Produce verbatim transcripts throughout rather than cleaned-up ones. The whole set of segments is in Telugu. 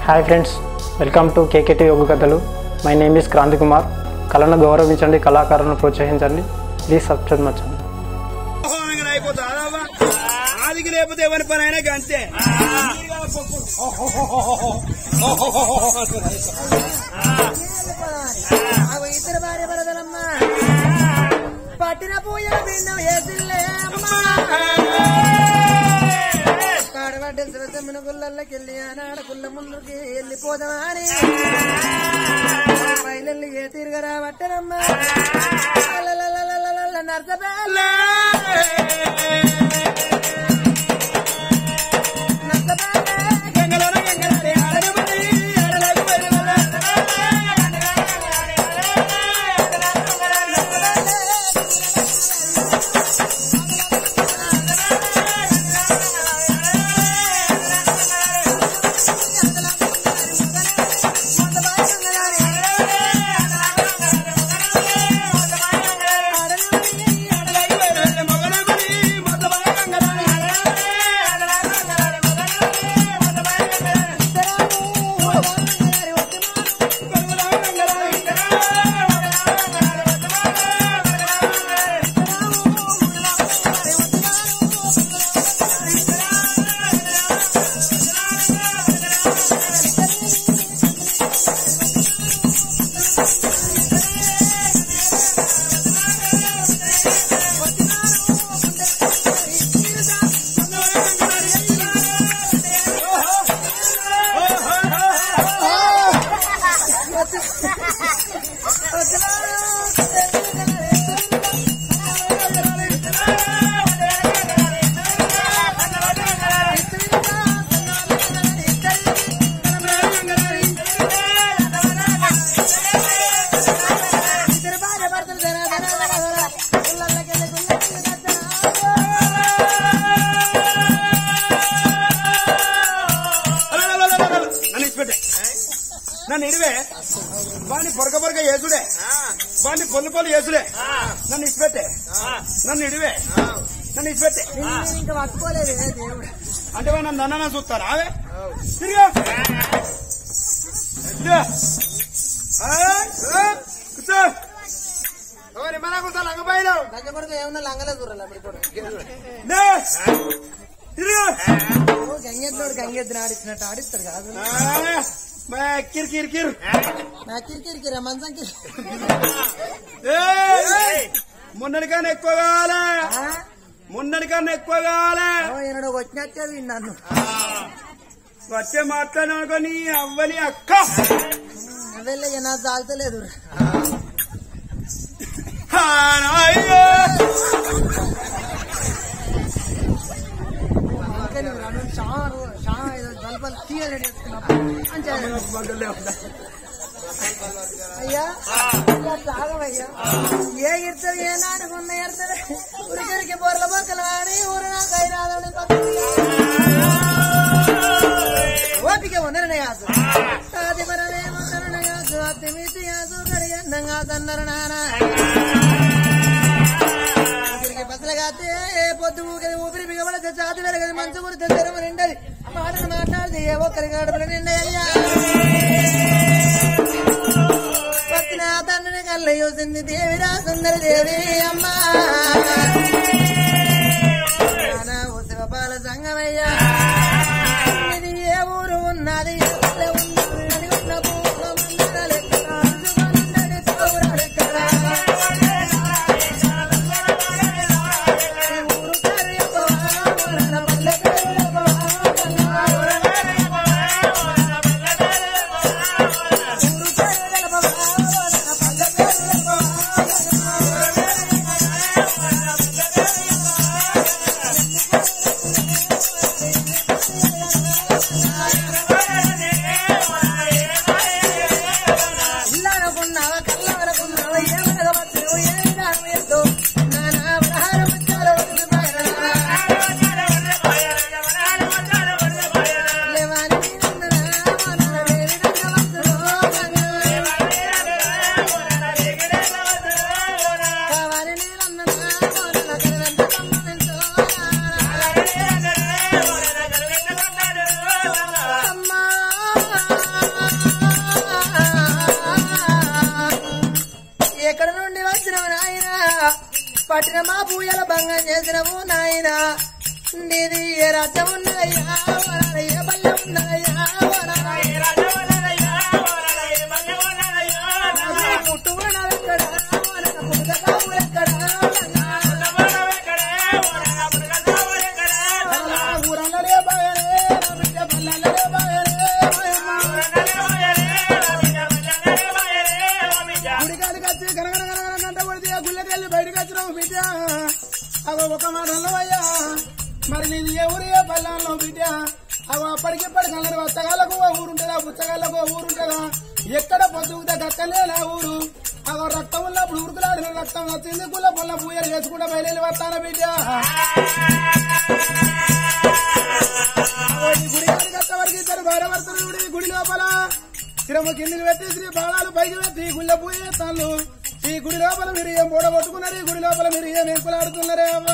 Hi friends, welcome to KKT యోగ కథలు. My name is Kranthi Kumar. కళను గౌరవించండి, కళాకారులను ప్రోత్సహించండి. Please subscribe my channel. ఆదికి లేకపోతే ఎవరి పని అయినా అంతే. ఇద్దరు భార్య భరతలమ్మా పట్టిన పూయ భిన్నం ఏసిల్లే అమ్మా కాడబడ్డ శివసమ్మిన గుళ్ళకి వెళ్ళి ఆనాడ గుళ్ళ ముందుకి వెళ్ళిపోదామని బయలు ఏ తిరగరా పట్టనమ్మా నర్సబేళ్ళ నన్ను ఇడివే వాడిని పొరక పొరక చేసుడే, వాడిని పొల్లు పొల్లు చేసుడే. నన్ను ఇచ్చిపెట్టే, నన్ను ఇడివే, నన్ను ఇచ్చిపెట్టే. ఇంకా పట్టుకోలేదు దేవుడు అంటే వాడు నన్ను అన్న చూస్తారా? అవే తిరిగా కూర్చో. మన కూర్చో లంగబాయిలో గంజ కొడుకు ఏమన్నా లంగలే దూరాలి తిరిగా గంగెద్దుడు గంగెద్దుని ఆడిస్తున్నట్టు ఆడిస్తారు కాదు కిర్ కిర్ కిర్ నా కిరికిరికిరా మంచంకి మొన్నటికన్నా ఎక్కువ కావాలా, మొన్నటికన్నా ఎక్కువ కావాలా. ఈయన వచ్చినట్టే విన్నాను వచ్చే మాట్లాడినాక నీ అవ్వని అక్క వెళ్ళ నాకు తాగుతలేదు అయ్యా తాగవయ్యా ఏ ఇడతారు ఏ నాటుకున్న ఎడతారు ఉరికరికి బొర్ల బొక్కలు వాడి ఊరు నాకు అయిరాదని ఓపిక ఉందరనే కాదు అది మరనేమందరనే కాదు అతి మితి కాదు కడిగందంగా తన్నరు నానా ఊరికి బస్సులు కాస్తే ఏ పొద్దు ఊకది ఊపిరి బిగబడితే చాతి వెరగది మంచు గురితే తెరమ నిండది మాటలు మాట్లాడితే ఏ ఒక్కరికి గడపలు నిండయ్యా పత్తిన తండ్రిని కళ్ళ చూసింది దేవిరా సుందర దేవి అమ్మా శివపాల సంగమయ్యా ఇది ఏ ఊరు ఉన్నది పట్టిన మా పూయల భంగం చేసినవు నాయన నీది ఏ రాజ్యం ఉన్నదయ్యా ఏ బల్యం ఉన్నదయ్యా పుట్టుకున్నాడెక్కడ పుట్టుకక్కడ ఊరల్లడే బాయలే బిడ్డ పల్లల్లడే బాయలే గుడికాడికి వచ్చి గనగనగనగంట పడితే గుళ్ళకెళ్ళి బయటకు వచ్చినావు బిడ్డ అగో ఒక మాటల్లో అయ్యా మరి నీది ఏ ఊరు ఏ పల్లెల్లో బిడ్డ అగో అప్పటికిప్పటికి అందరు వస్తగాళ్ళకు ఓ ఊరుంటదా పుచ్చగాళ్ళకు ఓ ఊరుంటదా ఎక్కడ పొద్దుకుతా దక్కలే నా ఊరు అగో రక్తం ఉన్నప్పుడు ఉరుకులాడిన రక్తం వచ్చింది గుళ్ళ పొల్ల పూయలు వేసుకుంటా బయలు వస్తాన బిడ్డ ఈ గుడి కాడికి వచ్చేవరకు ఇద్దరు గౌరవర్తులు గుడి గుడి లోపల శ్రమ కిందికి పెట్టి శ్రీ బాణాలు పైకి పెట్టి గుళ్ళ పూయేస్తాను ఈ గుడి లోపల మీరు ఏం బోడ కొట్టుకున్నారు ఈ గుడి లోపల మీరు ఏం ఎంకులాడుతున్నారే అమ్మా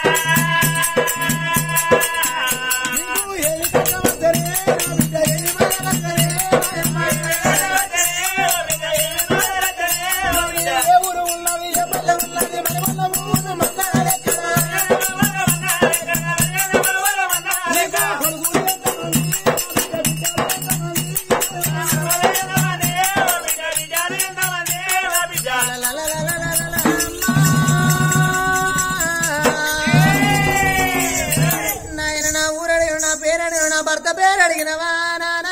నీకు ఏమి కట్టవచ్చరే నా బిడ్డ ఏమి మాయవచ్చరే ఏ ఊరు ఉన్నది ఏ పల్లె ఉన్నది మన వల్ల ఊరు మన్నాడెక్కడ నాయన నా ఊరడిగిన నా పేరడిగిన నా భర్త పేరడిగినవా నానా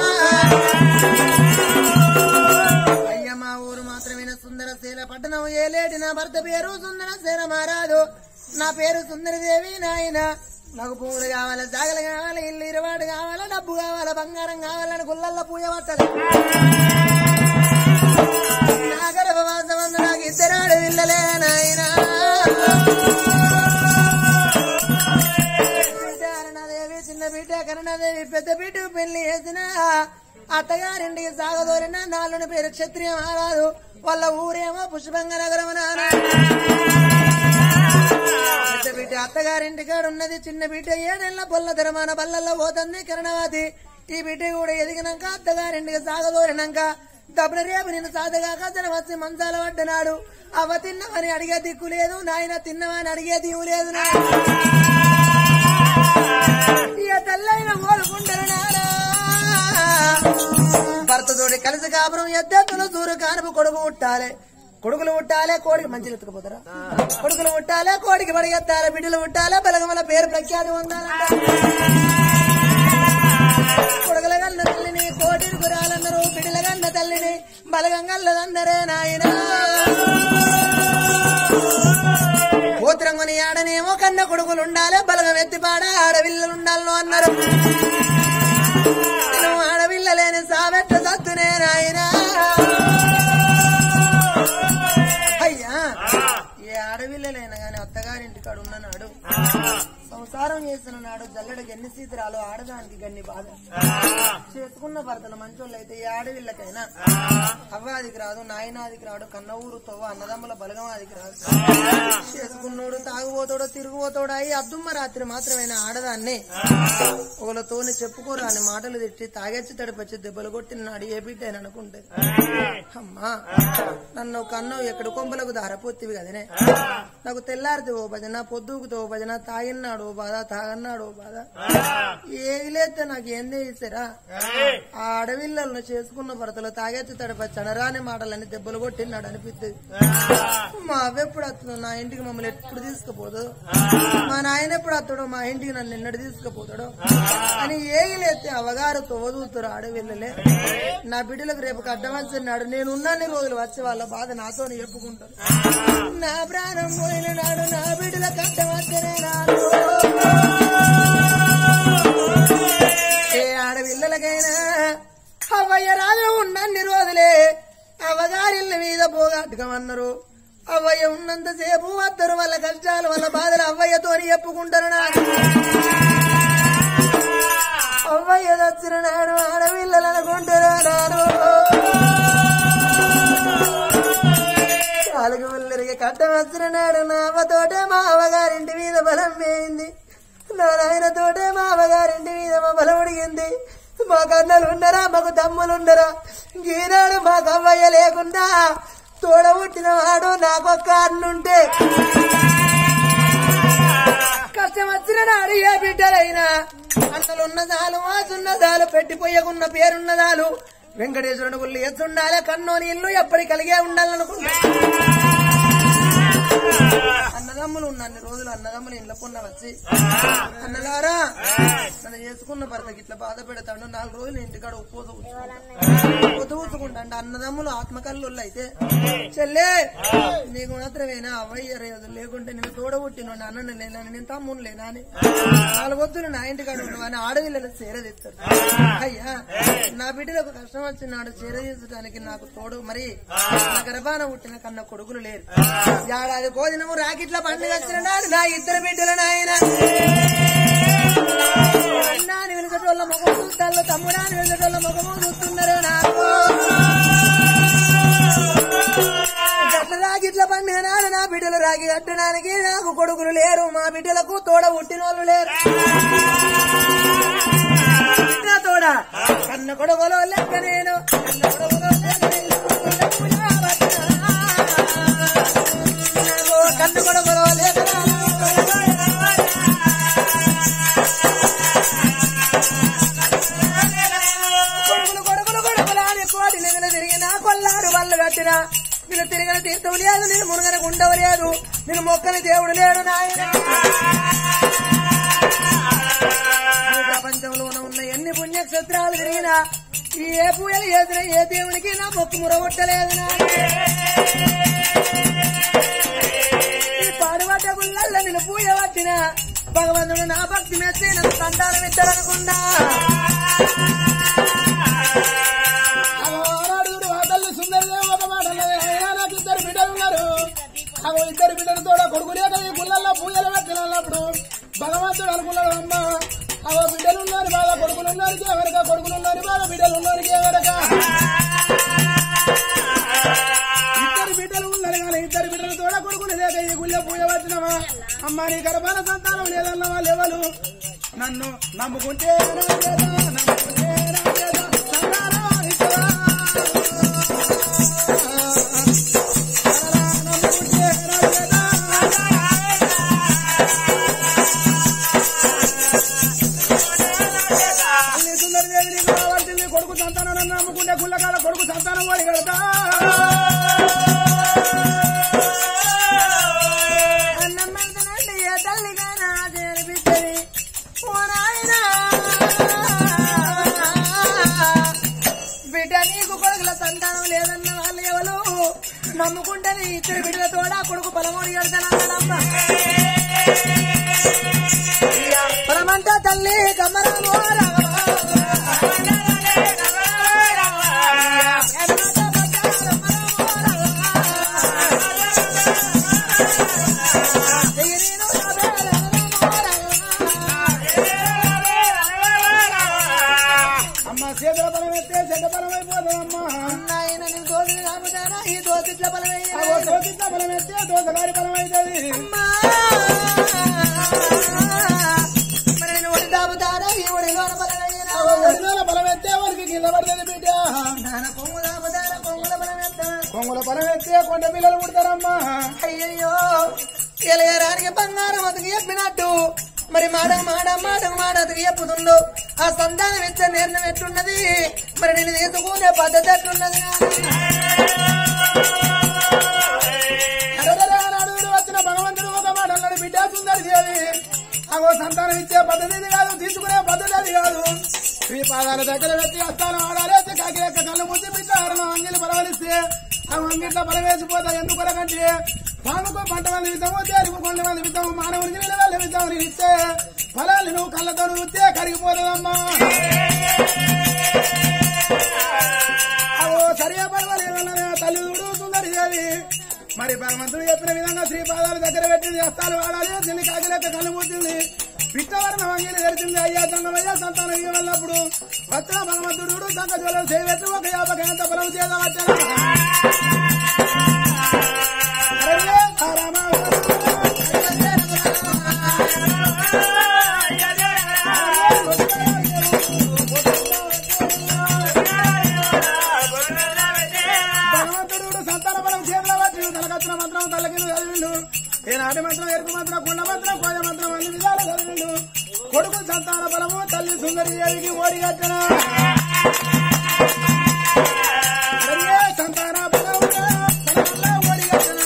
అయ్య మా ఊరు మాత్రమే సుందర శీల పట్టణం ఏలేటి నా భర్త పేరు సుందర శీల మారాదు నా పేరు సుందరదేవి నాయన నాకు పువ్వులు కావాలి జాగలు కావాలి ఇల్లు ఇరవాడు కావాలి డబ్బు కావాలి బంగారం కావాలని గుళ్ళల్లో పూజ పట్టదు నా గర్భవాసం అందు నాకు ఇద్దరాడు విల్లలే నాయన కరుణాదేవి చిన్న బిడ్డ కరుణాదేవి పెద్ద బిడ్డకు పెళ్లి చేసిన అత్తగారింటికి సాగదోరిన నాలుగు పేరు క్షత్రియ మహారాజు వాళ్ళ ఊరేమో పుష్పంగ నగరం పెద్ద బిడ్డ అత్తగారింటికాడ ఉన్నది చిన్న బిడ్డ ఏడెళ్ళ పొల్ల ధరమాన బల్లల్లో పోతుంది కరుణావతి ఈ బిడ్డ కూడా ఎదిగినాక అత్తగారింటికి సాగదోరినాక దబ్బన రేపు నిన్ను సాధగాక జన వచ్చి మంచాల పడ్డనాడు అవ్వ తిన్నవని అడిగే దిక్కు లేదు నాయన తిన్నవని అడిగే దిక్కు లేదు ఇక తల్లైన కోరుకుంటారు నాడా భర్తతోటి కలిసి కాపురం ఎద్దెత్తున సూరు కానుపు కొడుకు ఉట్టాలి కొడుకులు ఉట్టాలే కోడికి మంచిలు ఎత్తుకుపోతారా కొడుకులు ఉట్టాలే కోడికి పడిగెత్తాలి బిడ్డలు ఉట్టాలే బలగమల పేరు ప్రఖ్యాతి ఉండాలంట కొడుకుల కన్న తల్లిని కోటిని గురాలన్నారు బిడ్డల కన్న తల్లిని బలగంగల్లదన్నరే నాయన పోత్రంగుని ఆడనేమో కన్న కొడుకులు ఉండాలి బలగం ఎత్తిపాడ ఆడవిల్లలుండాలను అన్నారు ఆడవిల్లలేని సావెట్ట సత్తునే నాయన అయ్యా ఏ ఆడవిల్లలేనా గాని అత్తగారింటికాడు ఉన్ననాడు సంసారం చేసిన నాడు జల్లెడకి ఎన్ని సీతరాలు ఆడదానికి గన్ని బాధ చేసుకున్న భర్తలు మంచోళ్ళు అయితే ఈ ఆడవిల్లకైనా అవ్వాదికి రాదు నాయనాదికి రాడు కన్న ఊరు తోవ అన్నదమ్ముల బలగమాదికి రాదు చేసుకున్నోడు తాగుపోతాడో తిరుగుపోతాడు అయి అద్దుమ్మ రాత్రి మాత్రమైన ఆడదాన్ని ఒకళ్ళతోని చెప్పుకోరు అని మాటలు తిట్టి తాగెచ్చి తడిపచ్చి దెబ్బలు కొట్టినాడు ఏ బిడ్డ అని అనుకుంటే అమ్మా నన్ను కన్ను ఎక్కడ కొంపలకు దారపోతివి కదనే నాకు తెల్లారితే ఓ భజన పొద్దుకుతో ఓ భజన తాగినాడు ఓ బాధ తాగన్నాడు ఓ బాధ ఏది లేతే నాకు ఏం చేసారా ఆ అడవిళ్ళను చేసుకున్న భర్తలు తాగెత్తి తడిపచ్చి అనరాని మాటలని దెబ్బలు కొట్టినాడు అనిపిస్తుంది మా అవ్వ ఎప్పుడు వస్తుందో నా ఇంటికి మమ్మల్ని ఎప్పుడు తీసుకుపోదు మా నాయన ఎప్పుడు వస్తాడో మా ఇంటికి నన్ను ఎన్నడు తీసుకుపోతాడో అని ఏది లేతే అవగారు తోవదూతురు ఆడవిల్లలే నా బిడ్డలకు రేపు కడ్డమన్నాడు నేను ఉన్నన్ని రోజులు వచ్చి వాళ్ళ బాధ నాతో చెప్పుకుంటాను నా ప్రాణం పోయిన నాడు నా బిడ్డల కడ్డమచ్చనే నాడు ఏ ఆడపిల్లలకైనా అవ్వయ్య రాజు ఉన్నన్ని రోజులే అవ్వగారిళ్ళ మీద పోగాట్టుకమన్నారు అవ్వయ్య ఉన్నంతసేపు వద్దరు వాళ్ళ కష్టాలు వాళ్ళ బాధలు అవ్వయ్యతో చెప్పుకుంటారు నాకు అవ్వయ్య వచ్చిన నాడు ఆడపిల్లలు అనుకుంటారా నాడు నాలుగు పిల్లలకి కట్టం వచ్చిన నాడు నా అవ్వతోటే మా అవ్వగారింటి మీద బలం వేయింది నా నాయనతోటే మా అవ్వగారింటి మీద మా బలం ఉడిగింది మా కన్నలు ఉండరా మాకు తమ్ములుండరా ఈనాడు మాకు అవ్వయ్య లేకుండా తోడబుట్టిన వాడు నాకొక్క అన్నుంటే కష్టం వచ్చిన నాడు ఏ బిడ్డలైనా అన్నలున్నదాలు మాసున్నదాలు పెట్టిపోయకున్న పేరున్నదాలు వెంకటేశ్వరుని గుళ్ళు ఎత్తుండాలి కన్నోని ఇల్లు ఎప్పటి కలిగే ఉండాలనుకున్నా అన్నదమ్ములు ఉన్న అన్ని రోజులు అన్నదమ్ములు ఇంట్లో పొన్న వచ్చి అన్నలారా నన్ను చేసుకున్న భర్తకి ఇట్లా బాధ పెడతాడు నాలుగు రోజులు ఇంటికాడ ఉప్పోత ఉప్పోత ఊచుకుంటా అంటే అన్నదమ్ములు ఆత్మకల్లు అయితే చెల్లే నీకు మాత్రమేనా అవయ్య రేదు లేకుంటే నేను తోడబుట్టిన అన్నను లేనా నేను తమ్మును లేనా అని నాలుగొద్దులు నా ఇంటికాడ ఉండవని ఆడవిల్లలు చేరదీస్తారు అయ్యా నా బిడ్డలకు కష్టం వచ్చినాడు చేరదీసడానికి నాకు తోడు మరి నా గర్భాన పుట్టిన కన్న కొడుకులు లేరు ఏడాది కోదినము రాకిట్ల పండుగ వచ్చిన నాడు నా ఇద్దరు బిడ్డలు నాయన అన్నాని వెనుకటోళ్ళ ముఖం చూస్తారు తమ్ముడాని వెనుకటోళ్ళ ముఖము చూస్తున్నారు నాకు గట్ల రాకిట్ల పండుగ నాడు నా బిడ్డలు రాగి కట్టడానికి నాకు కొడుకులు లేరు మా బిడ్డలకు తోడ పుట్టిన వాళ్ళు లేరు తోడ కన్న కొడుకులో లెక్క నేను కన్న కొడుకులో లెక్క కన్ను కొడుకులో లేక కొడుకులు కొడుకులు కొడుకులు అని కోటి నిధులు తిరిగిన కొల్లారు వాళ్ళు కట్టిన నేను తిరిగిన తీర్థం లేదు నేను మునగన గుండవ లేదు నేను మొక్కని దేవుడు లేడు నాయన ప్రపంచంలోనే ఉన్న ఎన్ని పుణ్యక్షేత్రాలు తిరిగినా ఏ పూజలు చేసిన ఏ దేవునికి నా మొక్కు మురగొట్టలేదు నాయన పాడుబడ్డ గుళ్ళల్లో నేను పూజ పట్టిన భగవంతుడు నా భక్తి మెచ్చి నన్ను సంతానం ఇస్తారనుకున్నా తల్లి సుందరదేవి ఒక మాట నాకు ఇద్దరు బిడ్డలు ఉన్నారు అగో ఇద్దరు బిడ్డలు తోడ కొడుకు లేక ఈ గుళ్ళల్లో పూజలు పెట్టినప్పుడు భగవంతుడు అనుకున్నాడు అమ్మ అగో బిడ్డలు ఉన్నారు బాగా కొడుకులు ఉన్నారు ఎవరిక కొడుకులు ఉన్నారు బాగా బిడ్డలు ఉన్నారు ఎవరక ఇద్దరు బిడ్డలు ఉన్నారు కానీ ఇద్దరు బిడ్డలు తోడ కొడుకులు లేక ఈ గుళ్ళ పూజ పట్టినవా అమ్మ నీ గర్భాన సంతానం లేదన్న వాళ్ళు ఎవరు నన్ను నమ్ముకుంటే నమ్ముకుంటే కొడుకు సంతానం నమ్ముకుంటే గుళ్ళకాల కొడుకు సంతానం వాడి కడతా అన్నమ్మంటునండి ఏ తల్లిగానా చేరిపిచ్చని ఓ నాయన బిడ్డ నీకు కొడుకుల సంతానం లేదన్న వాళ్ళు ఎవరు నమ్ముకుంటే ఇద్దరు బిడ్డల తోడా కొడుకు పొలమోడి కడతానమ్మా పొలమంతా తల్లి కమ్మరామో అమ్మ చేతుల బలం ఎత్తే చెడ్డ బలం అయిపోతుందమ్మా నాయన నీ దోషులు కాపుతానా ఈ దోషిట్ల బలమయ్యా దోషిట్ల బలం ఎత్తే దోషగారి బలం అవుతుంది మరి నేను ఒడి దాపుతానా ఈ ఒడిలో బలమయ్యా ఒడిలో బలం ఎత్తే వారికి కింద పడుతుంది బిడ్డ కొంగు దాపుతానా కొంగుల బలం ఎత్తా కొంగుల బలం ఎత్తే కొండ పిల్లలు పుడతారమ్మా అయ్యయ్యో ఎలయరానికి బంగారం అతకు చెప్పినట్టు మరి మాట మాట మాటకు మాట అతకు చెప్పుతుందో ఆ సంతానం ఇచ్చే నిర్ణయం ఎట్లున్నది మరి నేను తీసుకునే పద్ధతి ఎట్లున్నది వచ్చిన భగవంతుడు ఒక మాట అన్నాడు బిడ్డ సుందరి దేవి అగో సంతానం ఇచ్చే పద్ధతి ఇది కాదు తీసుకునే పద్ధతి అది కాదు శ్రీ పాదాల దగ్గర పెట్టి అస్తానం ఆడాలేసి కాకి లెక్క కళ్ళు ముచ్చి బిడ్డ ఆడడం అంగిలి బలవలిస్తే ఆ అంగిట్లో బలం వేసిపోతా ఎందుకొరకంటే పాముకు పంట మంది విధము తేరుకు కొండ మంది విధము మానవునికి నిలవల్ల విధము నేను ఇస్తే ఫలాలు నువ్వు కళ్ళతో చూస్తే కరిగిపోతుందమ్మా అవో సరియా పర్వాలేదన్న తల్లి సుందరి దేవి మరి భగవంతుడు చెప్పిన విధంగా శ్రీపాదాలు దగ్గర పెట్టి చేస్తాలు వాడాలి దీన్ని కాకిలెక్క కళ్ళు పుట్టింది పిట్టవరణ వంగిలి తెరిచింది అయ్యా దంగమయ్యా సంతానం ఇవ్వన్నప్పుడు వచ్చిన భగవంతుడు సంత జ్వలం చేయబెట్టి ఒక యాభై ఎంత బలం చేద్దాం భగవంతుడు సంతాన బలం దేవికి ఓడి కట్టన సంతాన ఓడి కట్టన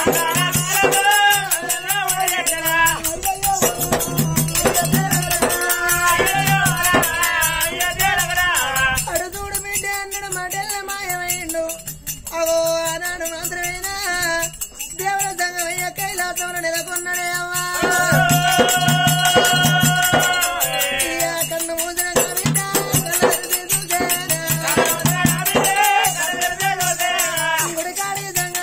అడుగుడు బిడ్డ అన్నడు మాటల మాయమైండు అగో అన్నాడు మాత్రమేనా దేవుల సంగమయ్య కైలాసంలో నెలకొన్నాడే అమ్మా కన్ను మూసిన బిడ్డ గుడికాడి సంగ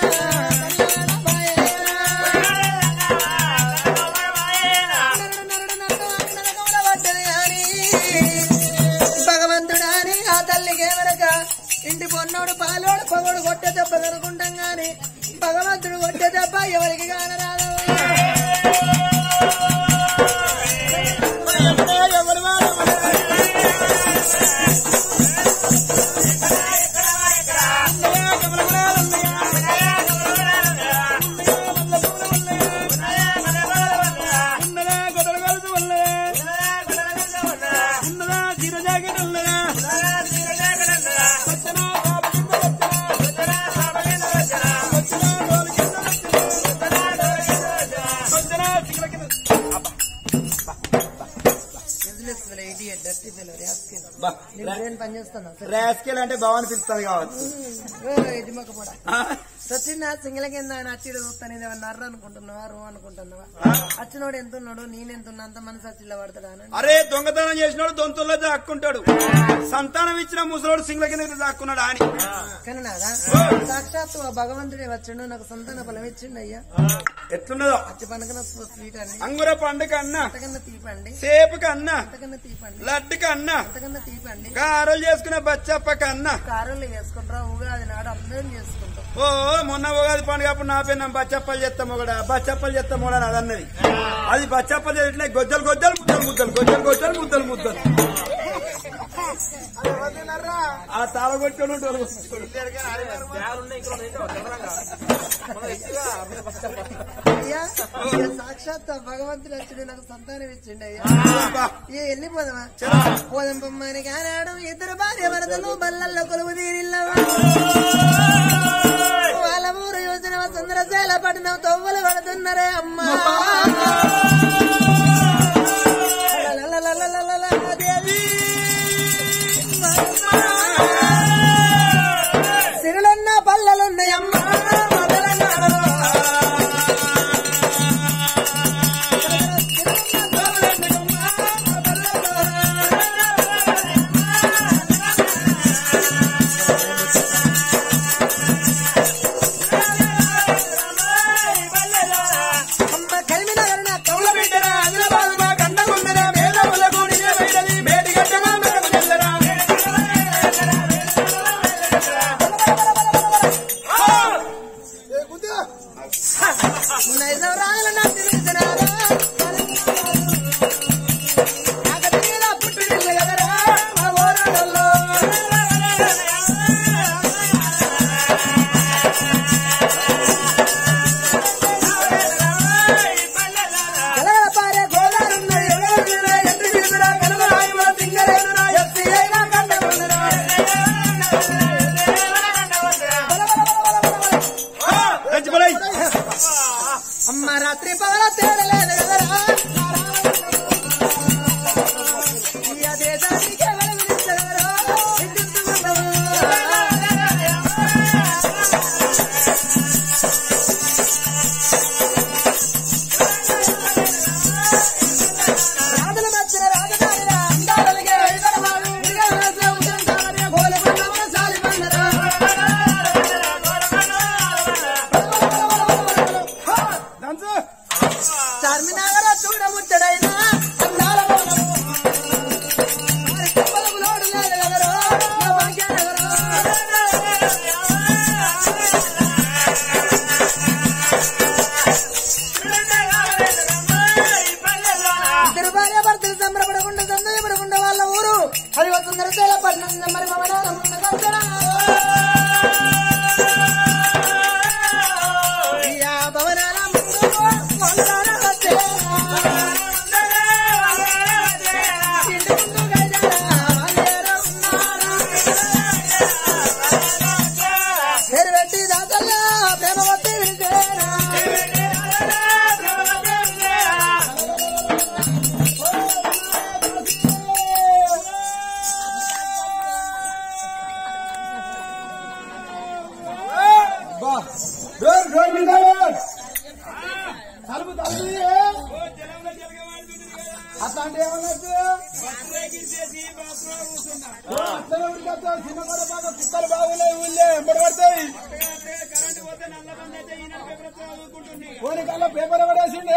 భగవంతుడాని ఆ తల్లికి ఏమనక ఇంటి పొన్నోడు పాలోడు పొగడు కొట్టే దెబ్బ కనుకుంటాం గాని భగవంతుడు కొట్టే దెబ్బ ఎవరికి కానరాదు రాస్కెల్ అంటే బావని పిలుస్తుంది కావచ్చు సచిన సింగల కింద అచ్చిడు చూస్తాను ఇది నర్ర అనుకుంటున్నావా రో అనుకుంటున్నావా అచ్చినోడు ఎంత ఉన్నాడు నేనెంతున్నా అంత మనసు అచ్చిలో పడతాడా అరే దొంగతనం చేసినోడు దొంతుల్లో దాక్కుంటాడు సంతానం ఇచ్చిన ముసలోడు సింగల కింద దాక్కున్నాడు అని కానీ నాదా సాక్షాత్తు ఆ భగవంతుడే వచ్చిండు నాకు సంతాన ఫలం ఇచ్చిండు అయ్యా ఎట్లున్నదో అచ్చి పండుగ స్వీట్ అండి అంగుర పండుగ అన్న అంతకన్నా తీపండి సేపుకి అన్న అంతకన్నా తీపండి లడ్డుకి అన్న అంతకన్నా తీపండి కారులు చేసుకునే బచ్చప్పకి అన్న కారులు చేసుకుంటారా ఉగాది నాడు అందరం చేసుకుంటాం ఓ మొన్న ఉగాది పండుగ అప్పుడు నా పేరు బచ్చప్పలు చేస్తాము కూడా బచ్చప్పలు చేస్తాము కూడా అది అన్నది అది బచ్చప్పలు చేసినా గొజ్జలు గొజ్జలు ముద్దలు ముద్దలు గొజ్జలు గొజ్జలు ముద్దలు ముద్దలు ఆ తాళ కొట్టుకొని ఉంటారు అయ్యా సాక్షాత్ భగవంతుడు వచ్చిండు నాకు సంతానం ఇచ్చిండు అయ్యా ఏ వెళ్ళిపోదామా పోదాం బొమ్మని కానాడు ఇద్దరు భార్య భరతలు బల్లల్లో కొలువు తీరిల్లవా వాళ్ళ ఊరు యోజన సుందరశైల పట్టిన తొవ్వలు పడుతున్నారే అమ్మా దేవి సిరులన్న పల్లెలున్నాయమ్మా అమ్మ రాత్రి పగల తేడలేదు కదరా అదే దానికి వెలుగునిచ్చగలరా రాజుల మధ్య రాజధాని అందాలకే సాలి బందరా చార్మినాగర చూడముచ్చడైనా అందాల లోడు లేదు కదరో భాగ్యనగరో ఇద్దరు భార్య భర్తలు సంబరపడకుండా సందేహపడకుండా వాళ్ళ ఊరు అది వస్తుందర తేల పట్నం మరి మమనాల ముందు భవనాల ముందు పేరు పెట్టి దాతల్లా ప్రేమ వస్తే విడిచేనా డోర్ డోర్ మీద తలుపు తలుపు అట్లాంటి ఏమన్నట్టు అట్లనే ఉడికొస్తావు చిన్న కొర బాగా కుక్కలు బాగున్నాయి ఊళ్ళే ఎంబడి పడతాయి పోనీ కల్లా పేపర్ పడేసిండే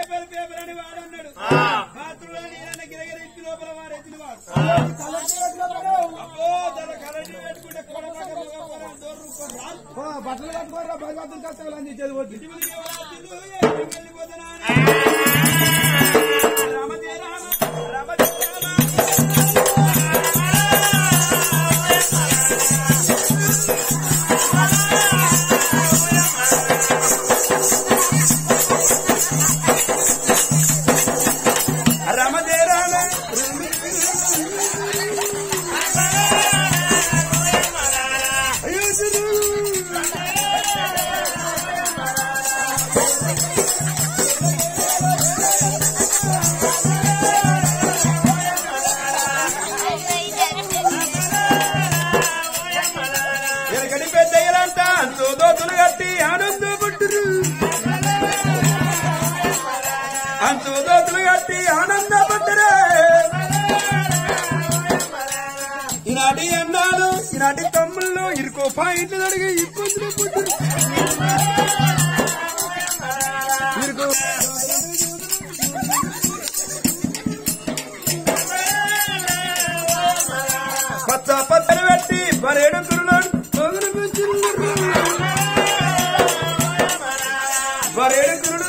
బట్టలు కట్టుకోరా బయట కష్టాలు అని చదివచ్చు అంతుదోతులు కట్టి ఆనందపడ్డరే ఈనాటి అన్నాలు ఈనాటి తమ్ముళ్ళు ఇరుకో పాయింట్లు అడిగి ఇబ్బందులు పుట్టిరు ఇరుకో పచ్చ పచ్చలు పెట్టి పరేడు కురులోడు పొగలు పెంచున్నారు పరేడు కురుడు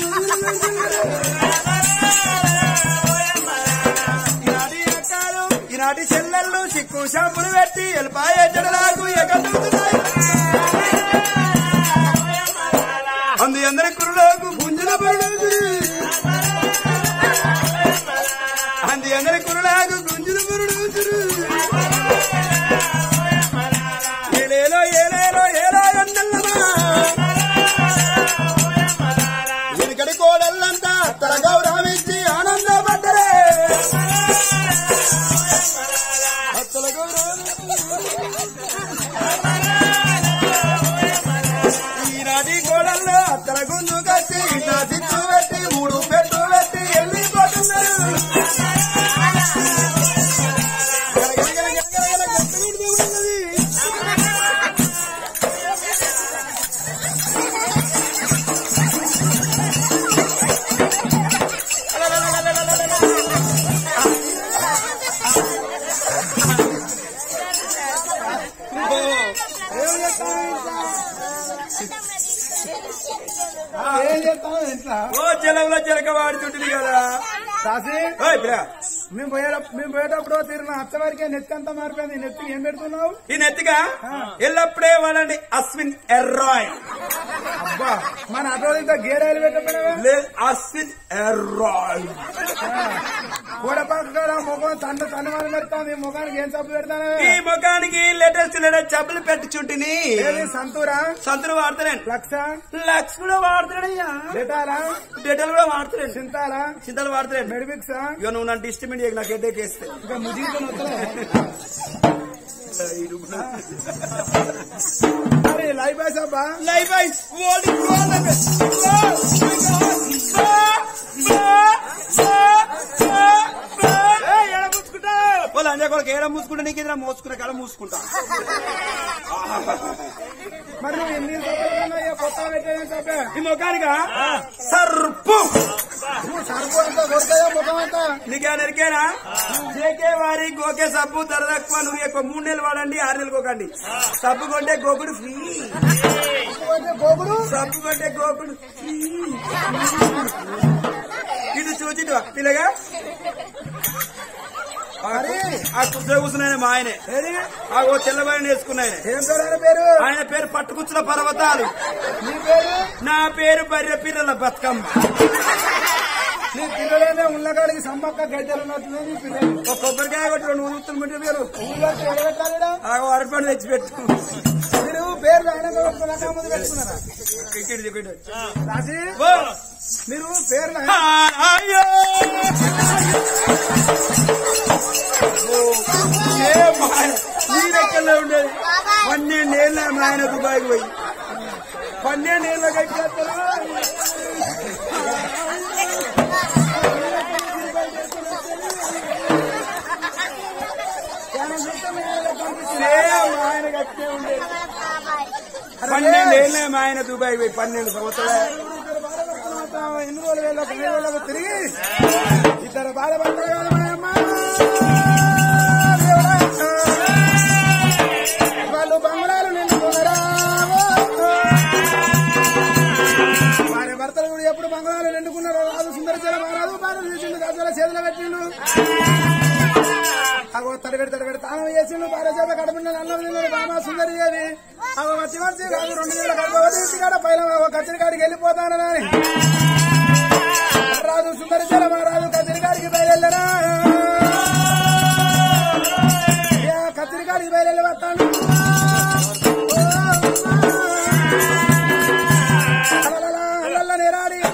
ఈనాటి చెల్లెళ్ళు చిక్కు షాపులు పెట్టి ఎల్పాయ జడలాకు ఎగదుతున్నాయి అందు అందరి కురులకు గుంజల పరుడు అంది అందరి కురులకు గుంజల పరుడు ఏలేలో ఏలేలో ఏలా అన్నల్లమా వెనుకడి కోడళ్ళంతా తల గౌరవించి ఆనందపడ్డరే ఈనాటి కోడల్లో అత్తల గుంజు కట్టి ఇట్లా చిచ్చు పెట్టి మూడు పెట్టు పెట్టి వెళ్ళిపోతున్నారు ఏం చేస్తాం ఇంట్లో ఓ జలంలో జలక వాడుతుంటుంది కదా రాసి మేము పోయే మేము పోయేటప్పుడు తీరిన అత్తవారికి నెత్తి అంతా మారిపోయింది నెత్తి ఏం పెడుతున్నావు ఈ నెత్తిగా ఎల్లప్పుడే వాడండి అశ్విన్ ఎర్రాయ్ అబ్బా మన అటో ఇంత గేరాయిలు పెట్టకపోయినా లేదు అశ్విన్ ఎర్రాయ్ కూడపాక ముఖం తండ్రి తండ్రి మనం పెడతాం ఈ ముఖానికి ఏం చప్పులు పెడతాను ఈ ముఖానికి లేటెస్ట్ లేటెస్ట్ చప్పులు పెట్టుచుంటిని సంతూరా సంతూరు వాడుతున్నాను లక్ష లక్ష కూడా వాడుతున్నాడయ్యా డెటాలా డెటాలు కూడా వాడుతున్నాడు చింతాలా చింతలు వాడుతున్నాడు మెడిమిక్స్ ఇక నువ్వు నన్ను డిస్ట్రిబ్యూట్ చేయకు నాకు హెడ్ వేస్తే ఇంకా ముజీతో అరే లైఫ్ బాయ్స్ అబ్బా లైఫ్ బాయ్స్ వాళ్ళు అంజా కొడుకు ఏడ మూసుకుంటా నీకు ఎదురా మోసుకునే కాడ మూసుకుంటా మరి నువ్వు ఎన్ని కొత్త పెట్టే ఈ ముఖానిక సర్పు సర్పు అంతా కొడతాయో ముఖం అంతా నీకేనా ఎరికేనా జేకే వారి గోకే సబ్బు ధర తక్కువ నువ్వు ఎక్కువ మూడు నెలలు వాడండి ఆరు నెలలు కోకండి సబ్బు కొంటే గోకుడు ఫ్రీ గోకుడు సబ్బు కొంటే గోకుడు ఫ్రీ ఇది చూచి పిల్లగా ఆ కుర్చీ కూర్చున్నాయన మా ఆయనే ఆ ఓ తెల్లబాయిని వేసుకున్నాయన పేరు ఆయన పేరు పట్టుకుచ్చిన పర్వతాలు నా పేరు బర్రె పిల్లల బతుకమ్మ నీ పిల్లలేనే ఉన్నగాడికి సమ్మక్క గడ్డలు ఉన్నట్టు నీ పిల్లలు ఒక కొబ్బరికాయ కొట్టి రెండు ఊరు ఉత్తులు మీరు ఊళ్ళో ఎడబెట్టాలిడా అరపండు తెచ్చిపెట్టు మీరు పేర్లు ఆయన ముందు పెట్టుకున్నారా ఇక్కడ ఇక్కడ రాసి మీరు పేర్లు అయ్యో మీరెక్కడో ఉండేది పన్నెండేళ్ళ మా ఆయన దుబాయ్కి పోయి పన్నెండేళ్ళ ఆయన కట్టే ఉండేది పన్నెండేళ్ళ మా ఆయన దుబాయ్కి పోయి పన్నెండు సంవత్సరాలు ఎన్ని రోజుల వేలకు ఎన్ని రోజులకు తిరిగి ఇద్దరు బాధపడతారు వాళ్ళు బంగారాలు నిండుకున్నారా వారి భర్తలు కూడా ఎప్పుడు బంగారాలు నిండుకున్నారో రాదు సుందరచల మహారాజు బాధలు చేసిండు గజల చేతులు పెట్టిండు అగో తడబెడి తడబెడి తానం చేసిండు పారచేత కడుపుండ అన్నం తిన్నాడు బామా సుందరి దేవి అగో వచ్చి వచ్చి కాదు రెండు వేల గర్భవతి కాడ పైన కచ్చరి కాడికి వెళ్ళిపోతానని రాజు సుందరచల మహారాజు కచ్చరి కాడికి బయలుదేరా కచ్చరి కాడికి బయలుదేరి వస్తాను నేరాడి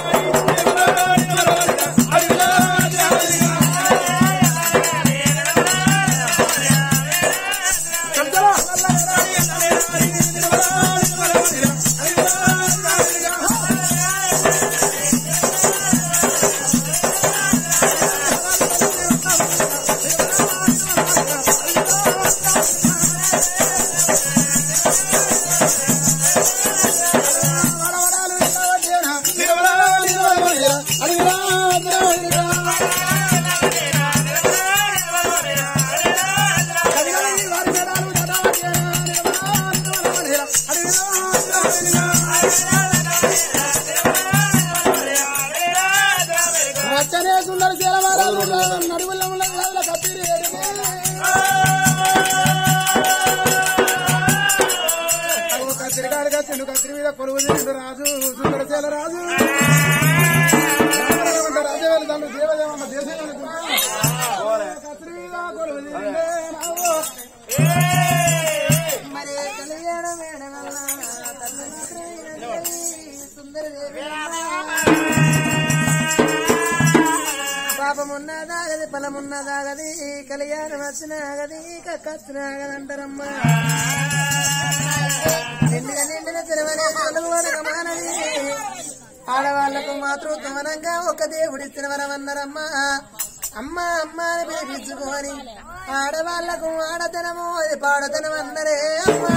రచనే సుందర నడుగుల కత్తిరి కత్తిరిగాడు కత్తిండు కత్తిరి మీద కొలువు తిండు రాజు సుందరశీల రాజు రాజవేలు తండ్రి దేవదేవమ్మ దేశం కత్తిరి మీద కొలువు తిండే మరి కళ్యాణ మేడం సుందర పాపమున్నదాగది ఫలమున్నదాగది కళ్యాణం వచ్చినాగది కచ్చినాగదంటారమ్మా నిండిగా నిండిన తిరుమల మానవి ఆడవాళ్లకు మాతృత్వనంగా ఒక దేవుడిచ్చిన వరమన్నారమ్మా అమ్మ అమ్మ అని పిలిపించుకోని ఆడవాళ్లకు ఆడతనము అది పాడతనం అన్నరే అమ్మా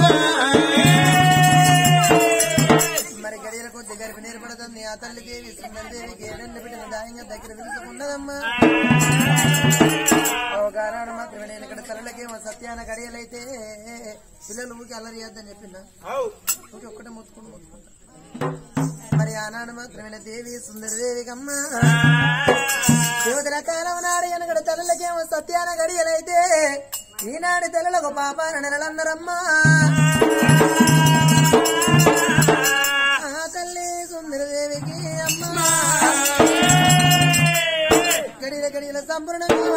మరి గడియల కొద్ది గర్భి నేర్పడుతుంది ఆ తల్లి దేవి సుందర దేవికి ఏడెండు బిడ్డల దాయంగా దగ్గర పిలుచుకున్నదమ్మా అవగాహన మాత్రమే నేను ఇక్కడ తల్లికేమో సత్యాన గడియలైతే పిల్లలు ఊరికి అల్లరి చేద్దని చెప్పిందా ఊరికి ఒక్కటే మొత్తుకుంటూ మొత్తుకుంటా మరి ఆనాడు మాత్రమే దేవి సుందర దేవికమ్మా దేవతల కాలం నాడు ఎనగడ తల్లికేమో సత్యాన గడియలైతే ఈనాడు తల్లులకు పాపాన నెలలన్నరమ్మా తల్లి సుందరదేవికి అమ్మా గడిల గడిల సంపూర్ణంగా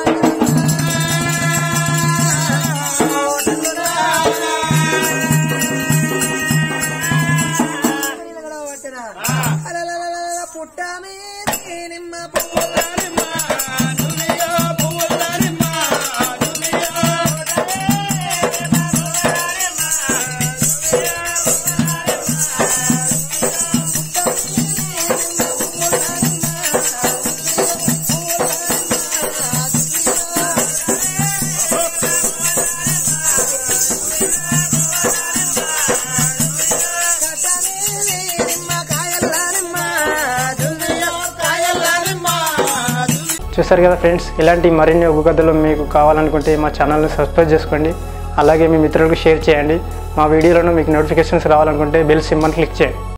పుట్ట మీద నిమ్మ చూసారు కదా ఫ్రెండ్స్, ఇలాంటి మరిన్ని ఒగ్గు కథలు మీకు కావాలనుకుంటే మా ఛానల్ని సబ్స్క్రైబ్ చేసుకోండి. అలాగే మీ మిత్రులకు షేర్ చేయండి. మా వీడియోలను మీకు నోటిఫికేషన్స్ రావాలనుకుంటే బెల్ సింబల్ క్లిక్ చేయండి.